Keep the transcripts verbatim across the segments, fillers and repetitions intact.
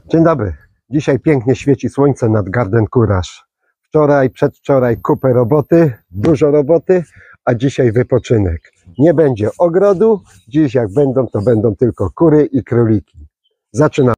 Dzień dobry. Dzisiaj pięknie świeci słońce nad Garden Courage. Wczoraj, przedwczoraj kupę roboty, dużo roboty, a dzisiaj wypoczynek. Nie będzie ogrodu, dziś jak będą, to będą tylko kury i króliki. Zaczynamy.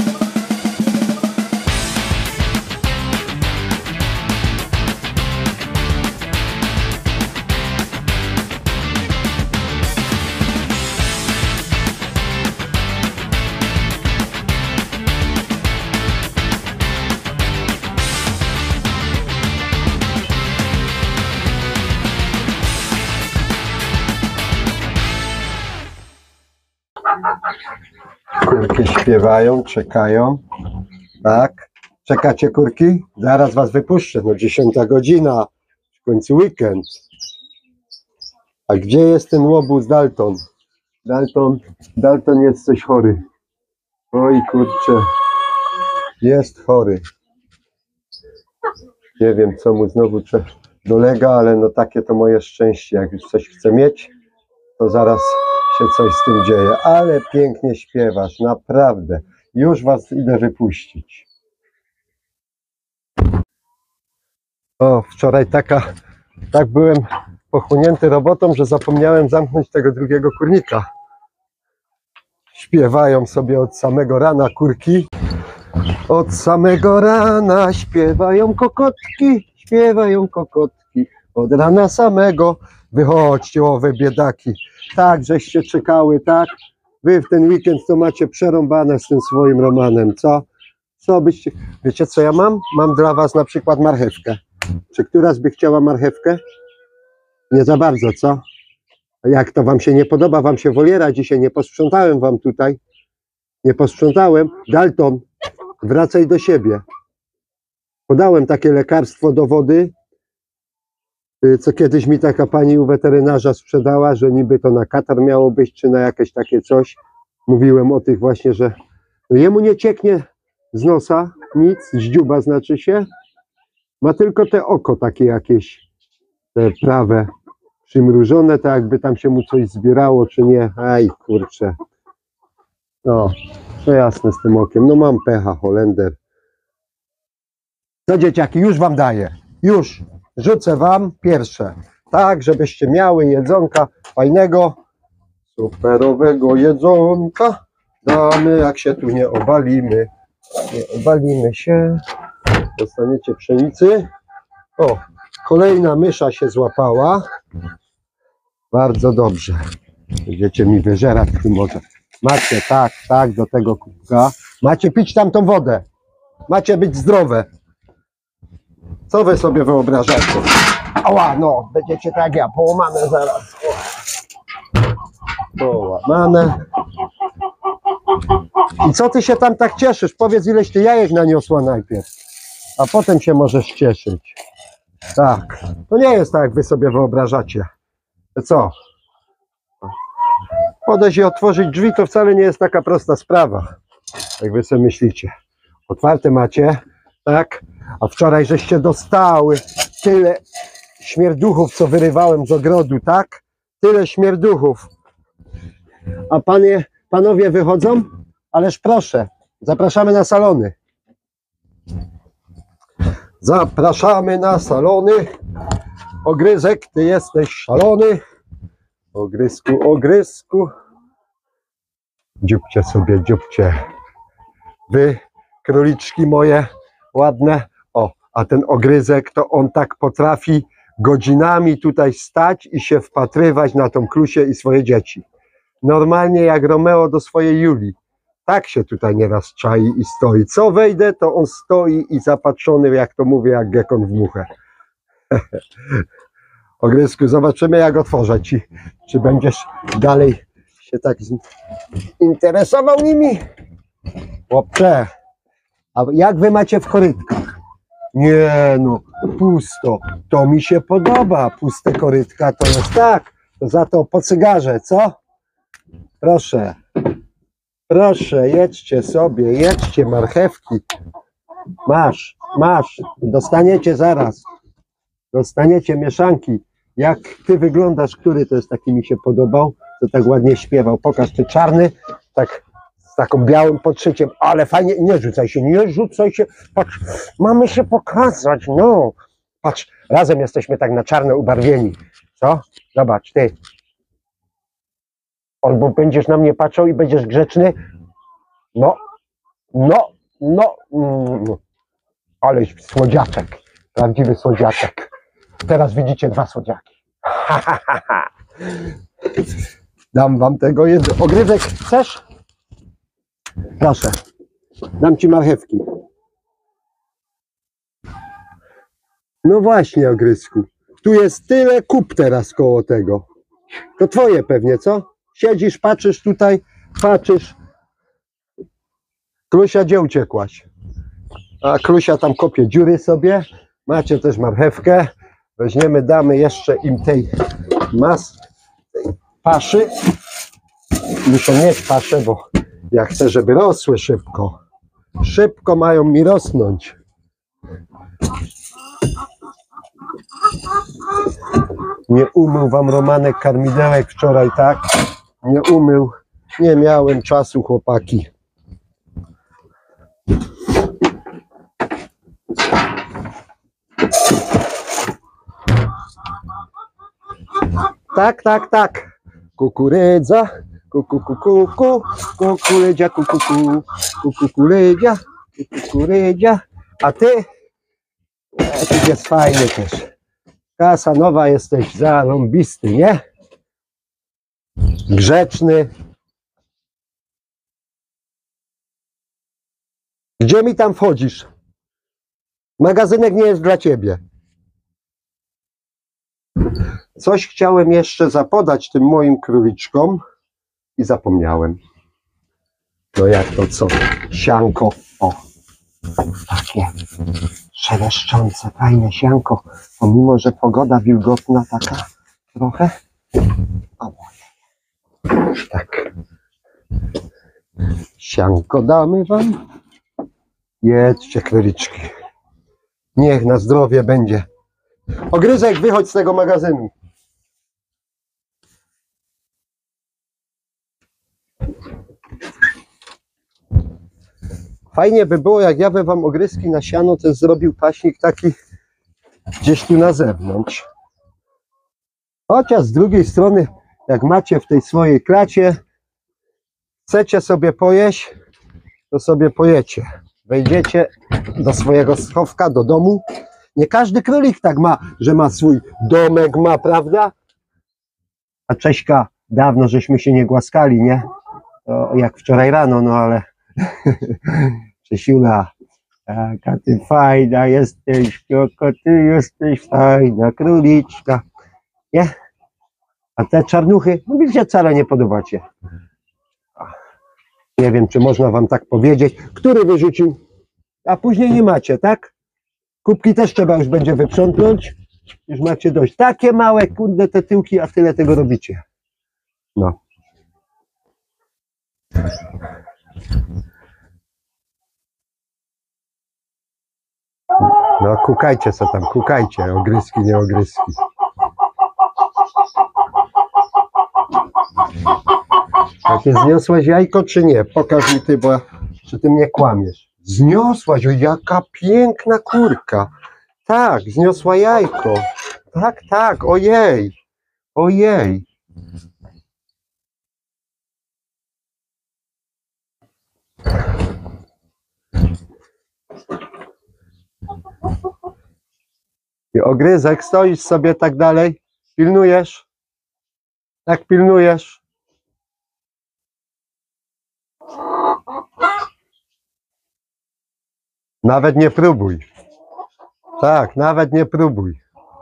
Kurki śpiewają, czekają. Tak. Czekacie, kurki? Zaraz was wypuszczę. No dziesiąta godzina. W końcu weekend. A gdzie jest ten łobuz Dalton? Dalton, Dalton jest coś chory. Oj kurczę. Jest chory. Nie wiem, co mu znowu dolega, ale no takie to moje szczęście. Jak już coś chcę mieć, to zaraz się coś z tym dzieje, ale pięknie śpiewasz, naprawdę. Już was idę wypuścić. O, wczoraj taka, tak byłem pochłonięty robotą, że zapomniałem zamknąć tego drugiego kurnika. Śpiewają sobie od samego rana kurki. Od samego rana śpiewają kokotki, śpiewają kokotki. Od rana samego. Wychodźcie, owe biedaki. Tak, żeście czekały, tak? Wy w ten weekend to macie przerąbane z tym swoim Romanem, co? Co byście... Wiecie, co ja mam? Mam dla was na przykład marchewkę. Czy któraś by chciała marchewkę? Nie za bardzo, co? Jak to wam się nie podoba? Wam się woliera dzisiaj? Nie posprzątałem wam tutaj. Nie posprzątałem. Dalton, wracaj do siebie. Podałem takie lekarstwo do wody, co kiedyś mi taka pani u weterynarza sprzedała, że niby to na katar miało być, czy na jakieś takie coś. Mówiłem o tych właśnie, że no jemu nie cieknie z nosa nic, z dziuba znaczy się. Ma tylko te oko takie jakieś, te prawe, przymrużone, tak jakby tam się mu coś zbierało, czy nie. Aj, kurczę. No, to jasne z tym okiem. No mam pecha, Holender. Co dzieciaki, już wam daję. Już. Rzucę wam pierwsze, tak, żebyście miały jedzonka fajnego, superowego jedzonka. Damy, jak się tu nie obalimy. Nie obalimy się. Dostaniecie pszenicy. O, kolejna mysza się złapała. Bardzo dobrze. Będziecie mi wyżerać w tym morze. Macie, tak, tak, do tego kubka. Macie pić tamtą wodę. Macie być zdrowe. Co wy sobie wyobrażacie? Ała, no, będziecie tak ja, połamane zaraz. Połamane. I co ty się tam tak cieszysz? Powiedz, ileś ty jajek naniosła najpierw, a potem się możesz cieszyć. Tak, to nie jest tak, jak wy sobie wyobrażacie. Co? Podejść i otworzyć drzwi to wcale nie jest taka prosta sprawa, jak wy sobie myślicie. Otwarte macie, tak? A wczoraj żeście dostały tyle śmierduchów, co wyrywałem z ogrodu, tak? Tyle śmierduchów. A panie, panowie wychodzą? Ależ proszę, zapraszamy na salony. Zapraszamy na salony. Ogryzek, ty jesteś szalony. Ogryzku, ogryzku. Dziubcie sobie, dziubcie. Wy, króliczki moje ładne. O, a ten ogryzek to on tak potrafi godzinami tutaj stać i się wpatrywać na tą Klusię i swoje dzieci. Normalnie jak Romeo do swojej Julii. Tak się tutaj nieraz czai i stoi. Co wejdę, to on stoi i zapatrzony, jak to mówię, jak gekon w muchę. Ogryzku, zobaczymy, jak otworzę ci. Czy będziesz dalej się tak interesował nimi? Chłopcze, a jak wy macie w korytkach? Nie no, pusto. To mi się podoba. Puste korytka to jest tak. To za to po cygarze, co? Proszę. Proszę, jedźcie sobie, jedźcie marchewki. Masz, masz. Dostaniecie zaraz. Dostaniecie mieszanki. Jak ty wyglądasz, który to jest taki mi się podobał, to tak ładnie śpiewał. Pokaż, ty czarny, tak taką białym podszyciem, ale fajnie, nie rzucaj się, nie rzucaj się, patrz, mamy się pokazać, no, patrz, razem jesteśmy tak na czarno ubarwieni, co? Zobacz, ty, albo będziesz na mnie patrzył i będziesz grzeczny, no, no, no, mm, ale słodziaczek, prawdziwy słodziaczek, teraz widzicie dwa słodziaki, ha, ha, ha, ha. Dam wam tego jednego, ogrywek chcesz? Proszę, dam ci marchewki. No właśnie, Ogrysku. Tu jest tyle kup teraz koło tego. To twoje pewnie, co? Siedzisz, patrzysz tutaj, patrzysz. Klusia, gdzie uciekłaś? A Klusia tam kopie dziury sobie. Macie też marchewkę. Weźmiemy, damy jeszcze im tej mas, tej paszy. Muszą mieć paszę, bo ja chcę, żeby rosły szybko. Szybko mają mi rosnąć. Nie umył wam Romanek karmidełek wczoraj, tak? Nie umył. Nie miałem czasu, chłopaki. Tak, tak, tak. Kukurydza. Kuku, kuku, kuku. Kukurydza, kuku, kuku. Kukurydza. Kukurydza. A ty? Ty jest fajny też. Kasanowa jesteś zarąbisty, nie? Grzeczny. Gdzie mi tam wchodzisz? Magazynek nie jest dla ciebie. Coś chciałem jeszcze zapodać tym moim króliczkom i zapomniałem. No jak to co? Sianko. O, takie szeleszczące, fajne sianko. Pomimo, że pogoda wilgotna taka trochę. O, tak. Sianko damy wam. Jedźcie, króliczki. Niech na zdrowie będzie. Ogryzek, wychodź z tego magazynu. Fajnie by było, jak ja bym wam ogryzki na siano też zrobił paśnik taki gdzieś tu na zewnątrz. Chociaż z drugiej strony, jak macie w tej swojej klacie, chcecie sobie pojeść, to sobie pojecie. Wejdziecie do swojego schowka, do domu. Nie każdy królik tak ma, że ma swój domek, ma, prawda? A Cześka, dawno żeśmy się nie głaskali, nie? To jak wczoraj rano, no ale Czesiula, taka ty fajna jesteś, Koko, ty jesteś fajna króliczka, nie? A te czarnuchy, no mi się wcale nie podobacie. Nie wiem, czy można wam tak powiedzieć. Który wyrzucił? A później nie macie, tak? Kubki też trzeba już będzie wyprzątnąć. Już macie dość. Takie małe, kurde, te tyłki, a tyle tego robicie. No. No, kukajcie co tam, kukajcie. Ogryzki, nie ogryzki. Jakie zniosłaś jajko, czy nie? Pokaż mi ty, bo czy ty mnie kłamiesz. Zniosłaś, o jaka piękna kurka. Tak, zniosła jajko. Tak, tak, ojej. Ojej. I ogryzek, stoisz sobie tak dalej, pilnujesz. Tak pilnujesz. Nawet nie próbuj. Tak, nawet nie próbuj.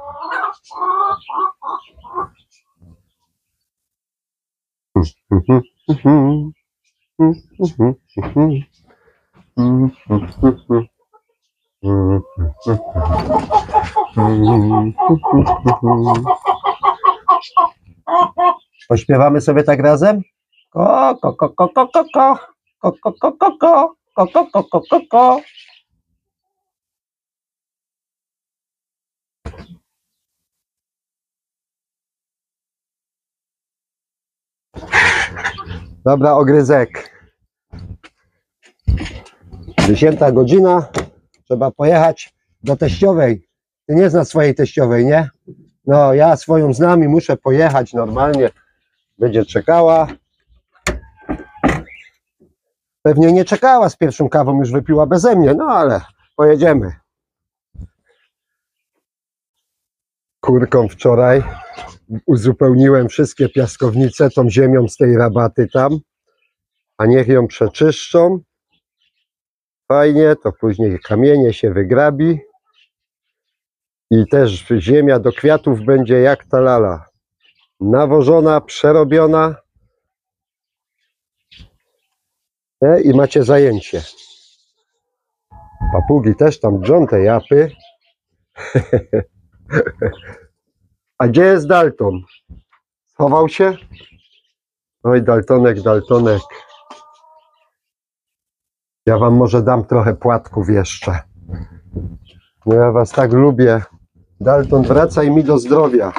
Pośpiewamy sobie tak razem? Ko, ko, ko, ko, ko, ko, ko, ko, ko, ko, ko, ko, ko, ko, ko, ko, ko, ko. Dobra, ogryzek. Dziesiąta godzina. Trzeba pojechać do teściowej. Ty nie znasz swojej teściowej, nie? No, ja swoją znam i muszę pojechać normalnie. Będzie czekała. Pewnie nie czekała z pierwszą kawą, już wypiła beze mnie, no ale pojedziemy. Kurką wczoraj uzupełniłem wszystkie piaskownice tą ziemią z tej rabaty tam, a niech ją przeczyszczą. Fajnie, to później kamienie się wygrabi i też ziemia do kwiatów będzie jak ta lala. Nawożona, przerobiona. E, I macie zajęcie. Papugi też tam drżą te japy. A gdzie jest Dalton? Schował się? Oj, Daltonek, Daltonek. Ja wam może dam trochę płatków jeszcze. No ja was tak lubię. Dalton, wracaj mi do zdrowia.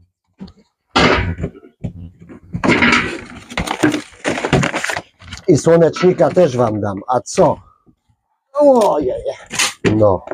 I słonecznika też wam dam. A co? Ojej. No.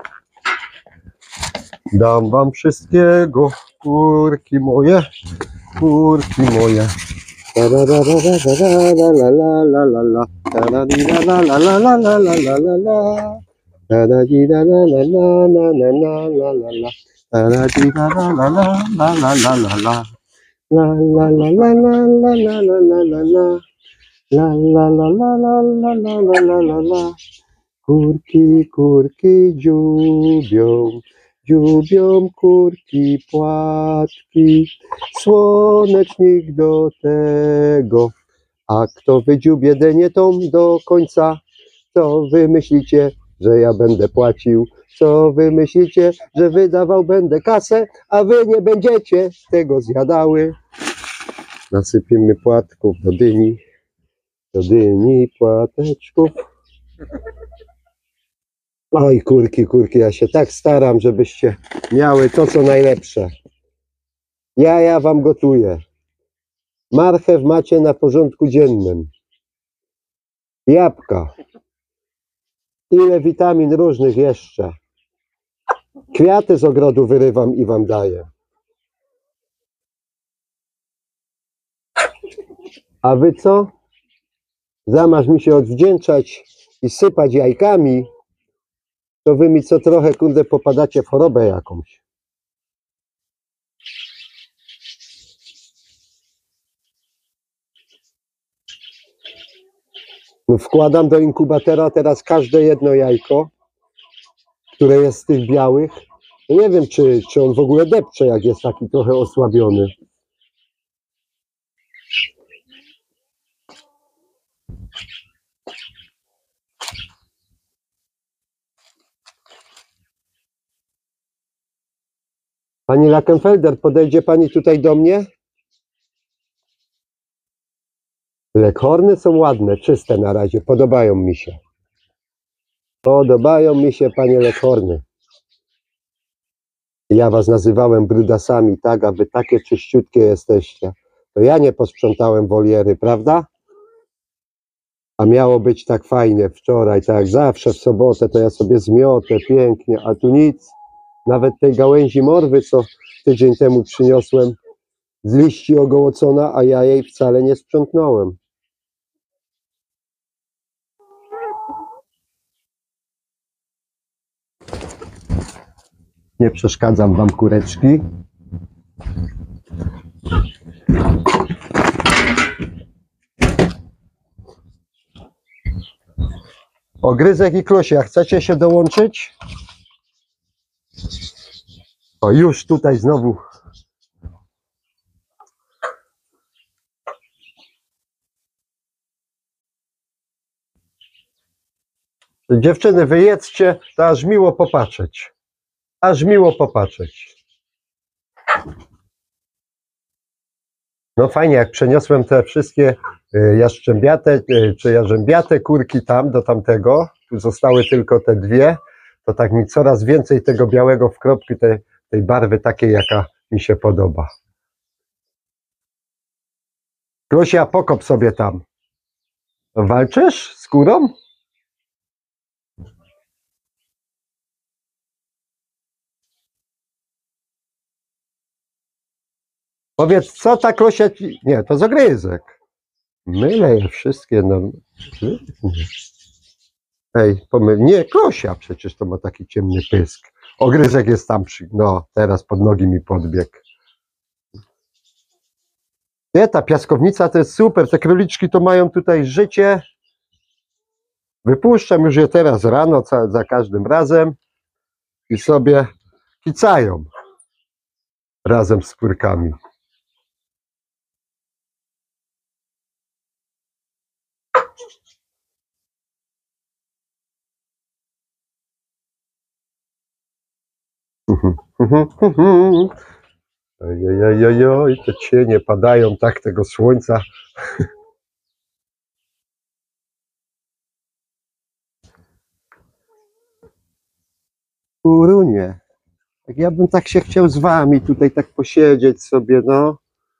Dam wam wszystkiego. Kurki moje. Kurki moje. La la la la la la la la la la. La la la la la la la la la la la. La la la la la la la la la la la. La la la la la la la la la. La la la la la la la la la la la. La la la la la la la la la la la. Kurki, kurki dziubią, dziubią kurki płatki, słonecznik do tego. A kto wydziubie dynię tą do końca, co wy myślicie, że ja będę płacił? Co wy myślicie, że wydawał będę kasę, a wy nie będziecie tego zjadały? Nasypimy płatków do dyni, do dyni płateczków. Oj, kurki, kurki, ja się tak staram, żebyście miały to, co najlepsze. Ja, ja wam gotuję. Marchew macie na porządku dziennym. Jabłka. Ile witamin różnych jeszcze. Kwiaty z ogrodu wyrywam i wam daję. A wy co? Zamiast mi się odwdzięczać i sypać jajkami, to wy mi co trochę, kurde, popadacie w chorobę jakąś. No, wkładam do inkubatora teraz każde jedno jajko, które jest z tych białych. No nie wiem, czy, czy on w ogóle depcze, jak jest taki trochę osłabiony. Pani Lackenfelder, podejdzie pani tutaj do mnie? Leghorny są ładne, czyste na razie, podobają mi się. Podobają mi się, panie Leghorny. Ja was nazywałem brudasami, tak, a wy takie czyściutkie jesteście. To ja nie posprzątałem woliery, prawda? A miało być tak fajnie wczoraj, tak jak zawsze w sobotę, to ja sobie zmiotę pięknie, a tu nic. Nawet tej gałęzi morwy, co tydzień temu przyniosłem z liści ogołocona, a ja jej wcale nie sprzątnąłem. Nie przeszkadzam wam, kureczki. Ogryzek i Klusia, chcecie się dołączyć? O, już tutaj znowu. Dziewczyny, wyjedźcie, to aż miło popatrzeć. Aż miło popatrzeć. No fajnie, jak przeniosłem te wszystkie jaszczębiate, czy jarzębiate kurki tam, do tamtego, tu zostały tylko te dwie, to tak mi coraz więcej tego białego w kropki, tej, tej barwy takiej, jaka mi się podoba. Klusia, pokop sobie tam. Walczysz z kurą? Powiedz, co ta klosia ci... Nie, to zagryzek. Mylę je wszystkie. No... Ej, pomyl... Nie, klosia przecież to ma taki ciemny pysk. Ogryzek jest tam przy... No, teraz pod nogi mi podbiegł. Nie, ta piaskownica to jest super. Te króliczki to mają tutaj życie. Wypuszczam już je teraz rano, za, za każdym razem. I sobie kicają. Razem z kurkami. Ojojojoj, te cienie padają tak tego słońca. Kurunie, jak ja bym tak się chciał z wami tutaj tak posiedzieć sobie, no.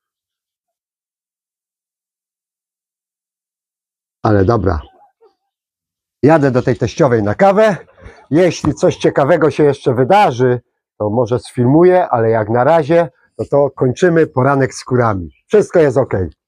Ale dobra. Jadę do tej teściowej na kawę. Jeśli coś ciekawego się jeszcze wydarzy, to może sfilmuję, ale jak na razie, no to kończymy poranek z kurami. Wszystko jest ok.